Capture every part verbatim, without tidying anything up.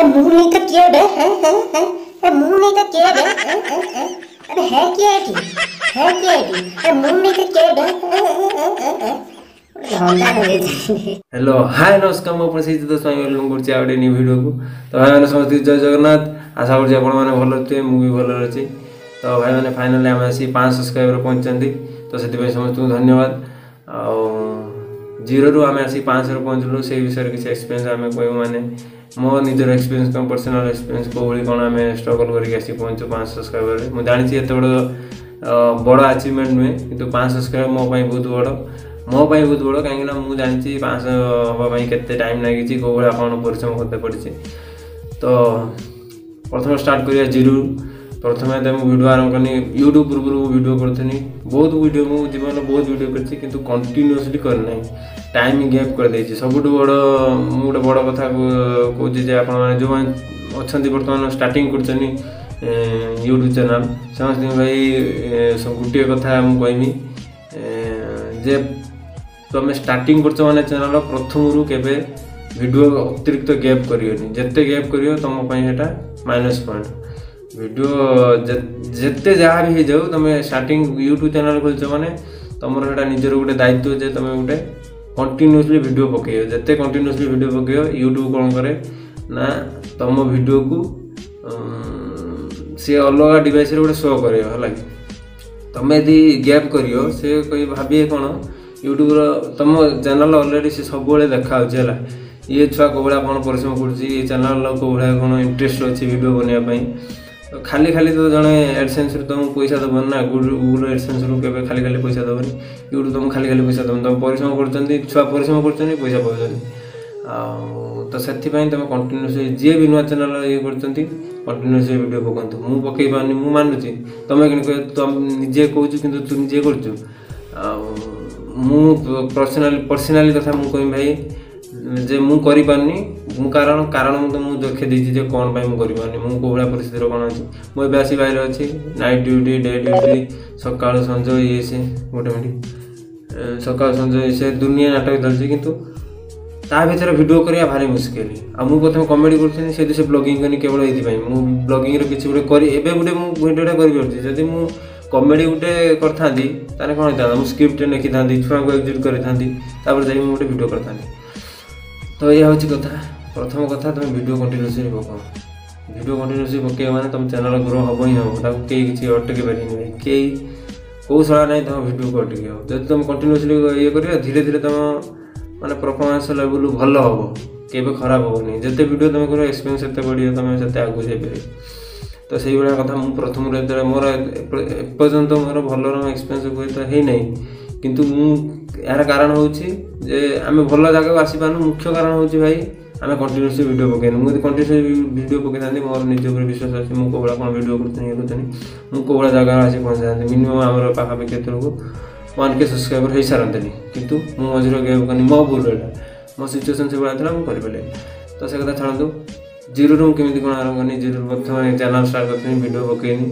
मुंह नहीं तो किया बे हैं हैं हैं मुंह नहीं तो किया बे हैं हैं हैं अरे है क्या है की है क्या है की अरे मुंह नहीं तो किया बे हैं हैं हैं हेलो हाय नमस्कार मो प्रसिद्ध दोस्त वेलकम करछि आउटे न्यू वीडियो को। तो भाई माने समस्त जय जगन्नाथ। आशा करछि आपण माने भलो थे मु भी भलो रहछि। तो भाई माने फाइनली हम आसी पाँच सब्सक्राइबर पहुंचंदी तो सेति भाई समस्त को धन्यवाद। आ जीरो रु हम आसी पाँच रो पहुंचलु से विषय किछ एक्सपीरियंस हमें कोइ माने मो निजर एक्सपीरियंस कम पर्सनल एक्सपीरियंस को बोली कोन हमें स्ट्रगल करके आसी पहुंचो पाँच सब्सक्राइबर मु जानि छी एते बड़ बड़ अचीवमेंट नुहे किंतु पाँच सब्सक्राइबर मो पई बहुत बड़ मो पाई बहुत बड़ कहीं मुझे जानी पाँच हाँपाई के टाइम लगी कौ भाई आप परिश्रम करते पड़ी। तो प्रथम स्टार्ट करिया जीरो प्रथम वीडियो आरंभ करनी यूट्यूब पूर्व वीडियो करी बहुत वीडियो मु जीवन बहुत वीडियो कर कंटिन्यूअसली करना टाइम गैप कर देछि सबुठ बड़ मु गोटे बड़ कथा कहूँ आप जो अच्छा बर्तमान स्टार्टिंग कर यूट्यूब चैनल समस्त भाई गोटे कथा मुझे कहमी जे तुम स्टार्टिंग कर माने चैनल प्रथम रु केबे वीडियो अतिरिक्त गैप करियोनी जत्ते गैप करियो तुम पई हेटा माइनस पॉइंट वीडियो जत्ते जहाँ भी जाऊ तुम स्टार्टिंग यूट्यूब चैनल खोलछ माने तुमर हेटा निजर गोटे दायित्व जे तुम गोटे कंटिन्यूअसली वीडियो पकेयो जत्ते कंटिन्यूअसली वीडियो पकेयो यूट्यूब कोन करे ना तुम वीडियो को से अलग डिवाइस रे गोटे शो करियो हला तुम यदि गैप करियो से कोई भाबिए कौन यूट्यूब तुम चैनल ऑलरेडी से सब देखा है ये छुआ कौ भाया कौन परिश्रम कर चैनल कौ भाया कौन इंटरेस्ट अच्छी वीडियो बनवाई तो खाली खाली तो जड़े एडसेंस तुमको पैसा दबन ना गूगल एडसेंस रू के खाली खाली पैसा दबनी यूट्यूब तुम खाली खाली पैसा दबन तुम परिश्रम कर छुआ परिश्रम कर पैसा पाँच तो से तुम कंटिन्यूस जी भी नुआ चैनल ये कर कंटिन्यूस वीडियो पकातु मु पकई पानी मु मानुची तुम कि तुम निजे कहूँ कि तू निजे कर पर्सनाली पर्सनाली कथा मु कह भाई जे मु करि पारनी मु कारण कारण मु तुमको देखे देछि जे कोन भाई मु करि पारनी मु को बड़ा परिस्थिति कोन अछि मु बेसी बाहर अछि नाइट ड्यूटी डे ड्यूटी सकाळ संज ये से गोटे मिनिट सकाळ संज से दुनिया नाटक चलछि किंतु ता भीतर वीडियो करिया भारी मुश्किल आ मु प्रथम कॉमेडी करछनी से से ब्लॉगिंग करनी केवल एथि भाई मु ब्लॉगिंग रो किछि गोटे करी एबे गोटे मु वीडियोटा करि परछि जदि मु कॉमेडी गोटे करथांती ताने कोन होता मु स्क्रिप्ट लिखि थांती छुआ को एग्जिट करि थांती तापर जाई मु गोटे वीडियो करथांती। तो ये होची कथा प्रथम कथा तुम वीडियो कंटिन्यूअसली पकाओ वीडियो कंटिन्यूअसली पके माने तुम चैनल ग्रो हबो ही हबो ताको केई किछि अटके पारिनी भाई केई कौशला नहीं तुम वीडियो को अटके हो जब तुम कंटिन्यूअसली ये करियो धीरे धीरे तुम माने परफॉर्मेंस लेवल भल हबो केबे खराब होनी जते वीडियो तुम करो एक्सपीरियंस सेते बढ़ियो तुम सेते आगु जे पे तो से भाया कथा मु प्रथम मोर एपर्यंत मोर भल एक्सपीरियंस हुए तो है नहीं किंतु मु यार कारण होची जे आमे भल जगह आसी पानु मुख्य कारण होची भाई आमे कंटिन्यूअसली वीडियो पकेन मु कंटिन्यूअसली वीडियो पके थांती मोर निज ऊपर विश्वास अछि मु कोबळा कोन वीडियो करतनी ये करतनी मु कोबळा जगह आसी पहुंच जाते मिनिमम हमर पाखा पे केतरो को वन के सब्सक्राइबर हे सारंतनी किंतु मु मजरो गेम कनी मो भूल रहला मो सिचुएशन से बड़ा थला मु करि पले तो से कथा छाड़ू जीरो रूम केमी कौन आरंभ करनी जीरो प्रथम चैनल स्टार्ट करनी वीडियो पकेनी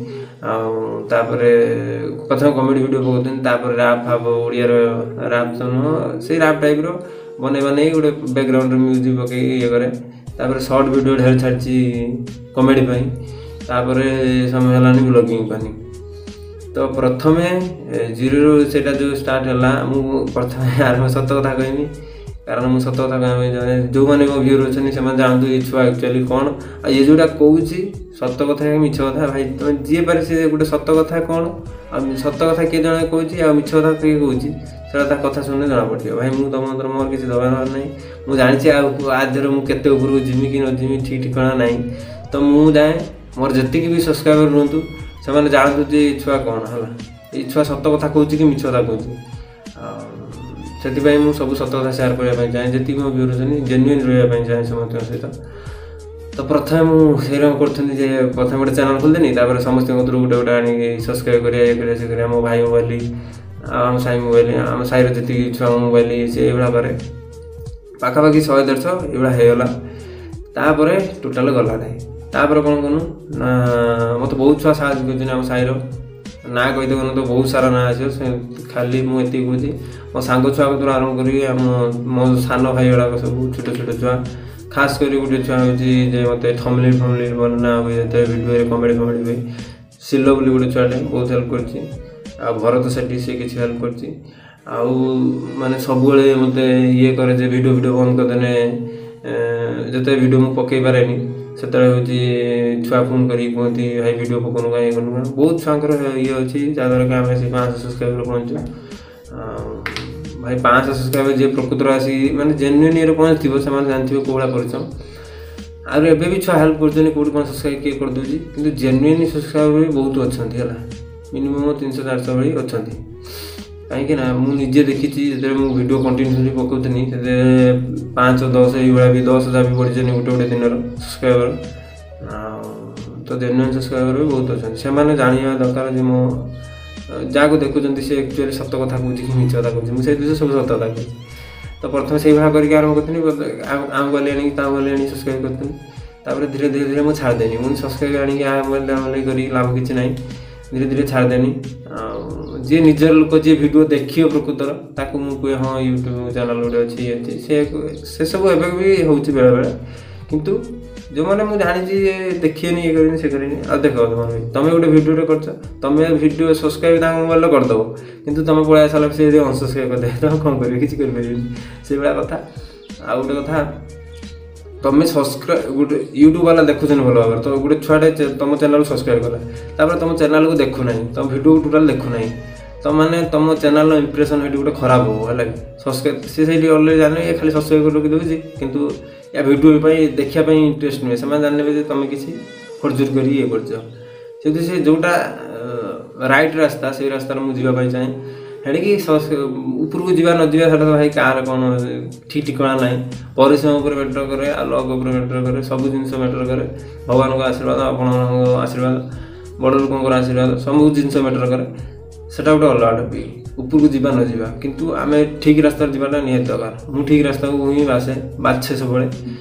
तापरे प्रथम कॉमेडी वीडियो पकाउनी तापर रैप फाप ओडिया रैप तो नुह से रैप टाइप रो बने बने गोटे बैकग्राउंड म्यूजिक पकई ये करे तापर शॉर्ट वीडियो ढेर छाड़ी कॉमेडी पाई तापर समय हलानी ब्लॉगिंग पानी तो प्रथमे जीरो सेटा जो स्टार्ट है मु प्रथम आरंभ सत कथा कहमी कारण मुझे सत कथा कह जो मैंने मो व्यूअर अच्छे से जानतु ये छुआ एक्चुअली कौन आ ये जोटा कहूँ सत कथा मिछ कथा भाई तुम जी पारे से गोटे सत कथा कौन आ सत कथा किए जन कहूँ आ मिछ कथा किए कहूँ से कथा शुणे जना पड़ो भाई मुझे तुम मोर किसी दबार ना मुझे जानी आज मुझे उपरको जिमी कि न जिमी ठीक ठिकाना ना तो मुझे जाए मोर जी भी सब्सक्राइबर रुहतु से जानतु जे छुआ कौन है ये छुआ सत कथा कहूँ कि मिछ कथा कहूँ से सब सत कथा सेयार करने चाहे जी मो व्यूअर अच्छे जेन्युइन रही चाहे समस्त सहित तो प्रथम मुझे कर प्रथम गोटे चैनल खोलदेनी समस्त गोटे गोटे आनी सब्सक्राइब कर मो भाई मोबाइल आम साई मोबाइल आम साई जी छुआ मोबाइल से ये पाखापाखि शहे देढ़ ये होगला तापर टोटाल गला ना तापर कौन कनु ना मत बहुत छुआ साहय कर साईर ना कही देवन तो बहुत सारा ना आस खाली मुझे कहूँ मो सांग छुआ कतुर आरंभ करी मो सान भाई गुड़ाक सब छोट छोट छुआ खास कर गोटे छुआ हूँ जे मत थमली फमली बना हुए जो भिडियो कमेडी फमेडी हुए सिलो बोली गोटे छुआटे बहुत हेल्प कर भरत सेठी सी किसी हेल्प कर माने सब मत ये करे जे वीडियो वीडियो बंद करदेने जिते वीडियो मुझे पकई पारे से हूँ छुआ फोन कर कहती भाई वीडियो पकाउनु कहीं करूँ बहुत छुआर ये अच्छी जहाँद्वारा कि आम से पाँच सब्सक्राइबर पहुँचू भाई पाँच सब्सक्राइबर जी प्रकृतर आसी माने जेन्युइन ये पहुँच थी से जानते कौ भाया परिश्रम आर एबे भी छुआ हेल्प कर कौटी कौन सब्सक्राइब किए कर दूसरी कि जेन्युइन सब्सक्राइबर भी बहुत अच्छा है मिनिमम तीन सौ चार सौ भाई अच्छा कहीं मुझे देखी जो मुझे वीडियो कंटिन्यूसली पकाउनी से पाँच दस ये भी दस हजार भी बढ़ी गोटे गोटे दिन सब्सक्राइबर तो जेन्युइन सब्सक्राइबर भी बहुत अच्छा से मैंने जानवा दरकार जे मो जहाँ देखुं सी एक्चुअली सत कथा कहे कि मिछ कथा कहे मुझे सब सत कथा कहे तो प्रथम से भाव करके आरम्भ करी आम गली आनी गली आनी सब्सक्राइब करी धीरे धीरे धीरे मुझे छाड़देनी मुझे सब्सक्राइब आनी आम गली कर लाभ किसी ना धीरे धीरे छाड़देनी जी निजर लोक जी वीडियो देखिए प्रकृतर ताकू मुझे हाँ यूट्यूब चैनल गोटे अच्छी अच्छी से सब एवं भी हूँ बेले बेले किंतु जो मैंने मुझे जानी देखिए ये करें से करें आ देख तुम गोटे भिडियो कर तुम्हें भिडियो सब्सक्राइब मोबाइल करदेव कि तुम पढ़ा सारा से अनसब्सक्राइब करदे तुम कौन कर किसी करें से भाया कथा आ गोटे कथा तुम्हें सब्सक्राइब गोटे यूट्यूब वाला देखुन भल भाव तो गोटे छुआटे तुम चैनल सब्सक्राइब कला तुम चैनल को देखुना तुम भिडियो टोटाल देखुना तो मैंने तुम चैनल इंप्रेशन ये गोटे खराब हो है सब्सक्राइब सी से अलरेडी जाने ये खाली सब्सक्राइब कर रखिदे किंतु या भिडियो देखापी इंटरेस्ट नुहे से जानते तुम किसी फर्जर कर ये कर से जोटा राइट रास्ता से रास्तार मुझे जावाई चाहे है कि ऊपर को जीवा न जीवा तो भाई कार कौन ठीक ठिकाना ना परिश्रम पर मैटर करे लक उपर मैटर करे सब जिन मैटर करे भगवान को आशीर्वाद आपण आशीर्वाद बड़ लोक आशीर्वाद सब जिन मैटर करे सेटा गोटे अलग टपिक ऊपर को जीवा न जीवा किंतु आम ठीक रास्ता जीवाटा निहत दरकार मुझे ठीक रास्ता को ही बासे बाछे सब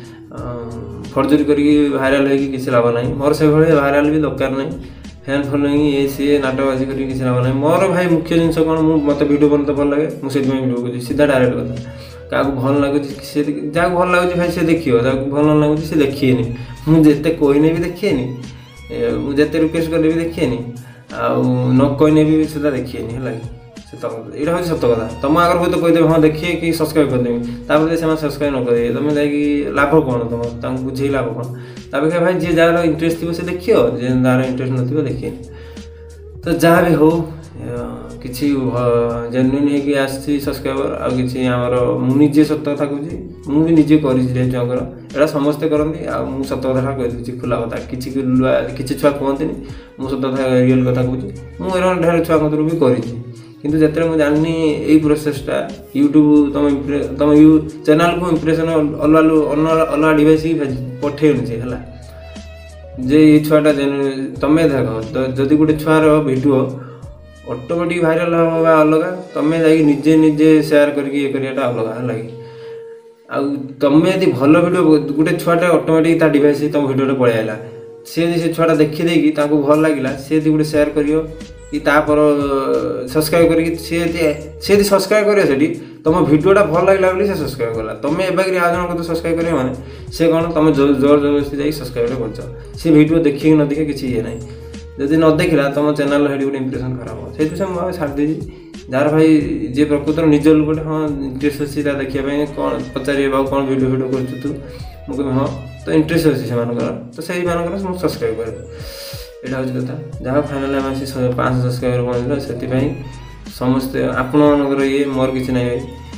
फर्जरी करके भाइराल हो किसी लाभ ना मोर से भाइराल भी दरकार ना फैन फॉलोइंग ये सी नाटकबाजी कर किसी लाभ ना मोर भाई मुख्य जिन कौन मत वीडियो बनते भल लगे मुझे वीडियो कर सीधा डायरेक्ट कथा क्या भल लगुच जहाँ भल लगुच भाई से देखिए जहाँ भल न लगुच से देखिए मुझे कहने भी देखिए मुझे रिक्वेस्ट कले भी देखिए आउ न कहने भी सीधा देखिए है यहाँ हूँ सत कथा तुम आगर हूँ तो कहीदेव हाँ देखिए कि सब्सक्राइब करदेवी तापर से सब्सक्राइब न करेंगे तुम जा लाभ कौन तुम बुझे लाभ कौन तापर भाई जी जार इंटरेस्ट थी से देखिए जे जार इंटरेस्ट न देखिए तो जहाँ भी हो किसी जेन्युइन होगी आसी सब्सक्राइबर आ कि आमर मुझे सत कथा कहूँ मुझे निजे कर छुआर समस्ते करती आ सत कथा कहीदे खुला कथा किसी किसी छुआ कहते मुझे सत कथा रियल कथा कहूँ मुझे ढेर छुआ कतर भी करी किंतु जिते मुझे जानी यही प्रोसेसटा यूट्यूब तुम तुम यू चैनल को इंप्रेशन अलग अलग डिवाइस पठेन से है जे ये छुआटा तुम्हें देख जदि गोटे छुआर वीडियो ऑटोमेटिक भाइराल होगा अलग तुम्हें जा निजे निजे शेयर करके ये करियाटा अलग है आ तुम्हें यदि भल वीडियो गोटे छुआटे ऑटोमेटिक डिवाइस तुम वीडियो पलैला सी से छुआटा देखीदे भल लगे सी गोटे शेयर कर कि तापर सब्सक्राइब करके सी सब्सक्राइब कर तुम वीडियोटा भल लगे से सब्सक्राइब कला तुम्हें एवं आज जन को सब्सक्राइब कर मैंने से कौन तुम जोर जबरदस्ती जाए सब्सक्राइब कर सी वीडियो देखिए न देखे किसी ये ना जदि न देखला तुम चैनल हेटी गोटे इंप्रेशन खराब हो से मुझे छाड़ देजी जार भाई जी प्रकृतर निज लोग हाँ इंटरेस्ट अच्छी देखिए कौन पचारे बाबू कौन वीडियो वीडियो कर तू मुझे हाँ तो इंटरेस्ट अच्छी से तो से सब्सक्राइब कर यहाँ हूँ कथा जहाँ फाइनाल आम आसी पाँच सब्सक्राइबर पहुँचल से समस्ते आपण मानकर ये मोर किसी ना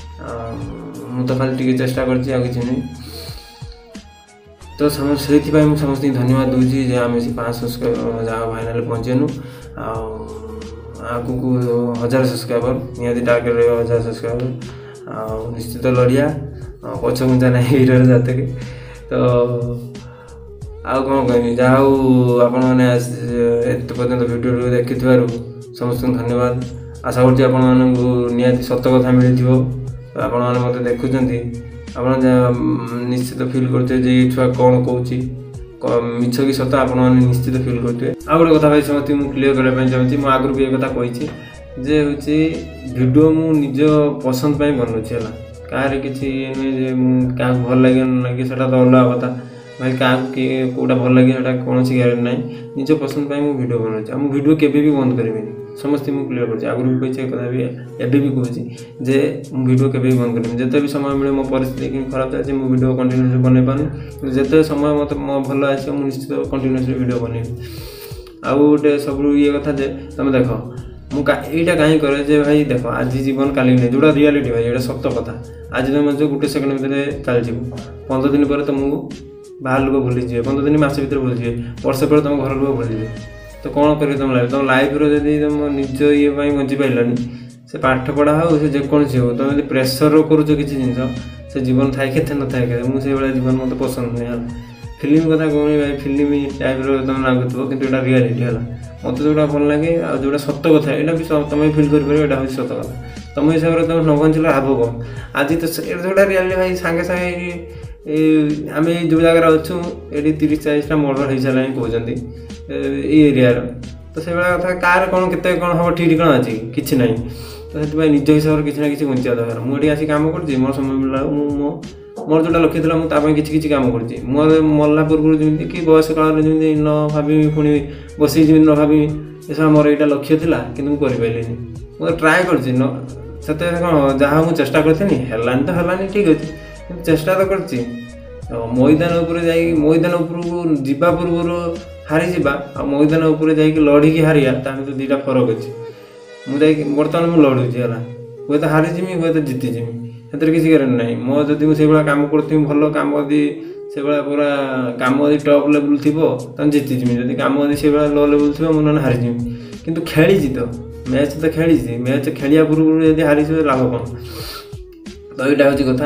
मुझे तो खाली टी चेष्टा कर तो से समस्त धन्यवाद दूसरी जे आम से पाँच सब्सक्राइबर जहाँ फाइनाल पहुँचेनु आगू को हजार सब्सक्राइबर निहाती टार्गेट रहा हजार सब्सक्राइबर आ निश्चित लड़िया पछ गुंजा ना हीरो जाते तो आउ कौन कहमी जहाँ आपण मैंने एत पर्यटन वीडियो देखि समस्त धन्यवाद आशा करती आपण निहाती सत कथा मिली आपण मैंने मत देखुं आप निश्चित फिल करते जे छुआ कौन कौन मिछ कि सत आपण मैंने निश्चित फिल करते आ गोटे कथा भाई समझती मुझे क्लीयर करने चाहूँगी मुझे आगुरी ये कथा कही जे हूँ वीडियो मु निज पसंद बनाऊँ है କାହାର କିଛି नुहे जे क्या भल लगे न लगे सेटा तो अलग कथा भाई क्या कौटा भल लगे सेटा कौन ग्यारंटी ना निज पसंद पाई मुझे वीडियो बनाऊँ मुझे वीडियो केवे भी बंद करी समस्त मुझे क्लीयर कर आगुरी भी कही कथा भी एबे भी कहूँ जे वीडियो केवे भी बंद करी जिते भी समय मिले मो परिस्थिति खराब चलती मुझे वीडियो कंटिन्यूसली बन पानी जिते समय मत मो भल आस निश्चित कंटिन्यूसली वीडियो बन आउ गोटे सब ये कथा जे तुम देख मुझा कहीं करे जे भाई देख आज जीवन काली नहीं जोड़ा रियालीटी भाई ये सत्य कथा आज तुम जो गोटे सेकेंड भितर चल पंद्रह दिन पर तुमको बाहर लोग भूली जाए पंद्रह दिन मस भर भूली जाए वर्ष पर तुम घर लोग भूली जाए तो कौन कर तुम लाइफ तुम लाइफ री तुम निज ये बची पारानी से पाठ पढ़ा हो से जेकोसी हो तुम यदि प्रेसर करुच किसी जिन से जीवन थाए के न थाए मुझे जीवन मत पसंद नहीं फिल्म कथा कहूनी भाई फिल्म टाइप तुम लगुव कि रियालीटी है मत जोड़ा भल लगे आ जोड़ा सत्य कथा यहाँ भी तुम फिल कर सत्य कथा तुम हिसाब से तुम न बचल लाभ कौन आज तो जोड़ा रियालीटी भाई सांगे सांगे आम जो जगार अच्छु ये तीस चालीसटा मर्डर हो सारा कहते एरिया तो से कथा कार कौन के कौन हम ठीक कौन अच्छी कि ना तो से निज हिसाब से किसी ना कि बचा दरकार मुझे आसी कम कर मोर समय मिलला मोर जोटा लक्ष्य था मुझे किसी किसी कम कर मोर मरला पूर्व जमी कि बयस काल जमी न भावी पुणी बस जमी न भावी ऐसा मोर यहाँ लक्ष्य था कि मुझे मुझे ट्राए कर कौन जहाँ मुझे चेष्टा करी हेलानी तो हेलानी ठीक अच्छे चेष्टा तो कर मैदान उपर जा मैदान उपरको जीवा पूर्व हारी जा मैदान उपर जा लड़िकी हारिया तो दुईटा फरक अच्छे मुझे बर्तमान मुझे लड़ुची है हुए तो हारी जिमी हुए तो जीति जिमी से किसी गारंटी ना मो जब मुझे कम करी भल कम यदि से पूरा कम यदि टप लेवल थी तो जीति जिमी जब कम यदि से लो लेवल थी मुझे हारी जिमी कितु खेली तो मैच तो खेली मैच खेलिया पूर्व यदि हारी लाभ कौन तो यहाँ हूँ कथा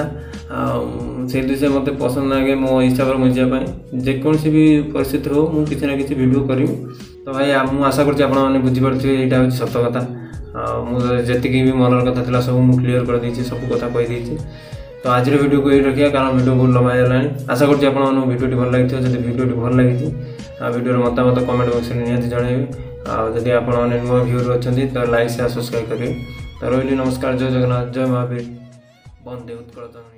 से दृश्य मत पसंद लगे मो हिसाब से बचापी जेकोसी भी परिस्थिति हो मुझे किसी ना कि वीडियो करी तो भाई मुझे आशा कर बुझीपे यहाँ हूँ सत कथा मुझे भी मनर कथा था सब मुझे क्लीयर कर देती सब कथा कहीदे तो आज वीडियो को ये रखा कारण वीडियो बहुत लंबा है आशा कर भिडियो भल लगी जब भिडियो भल लगी वीडियो मतामत कमेंट बक्स में निहती जनइबे आदि आप नुआ व्यूअर अच्छा तो लाइक शेयर सब्सक्राइब करेंगे तो रही नमस्कार जय जगन्नाथ जय महावीर वंदे उत्कल।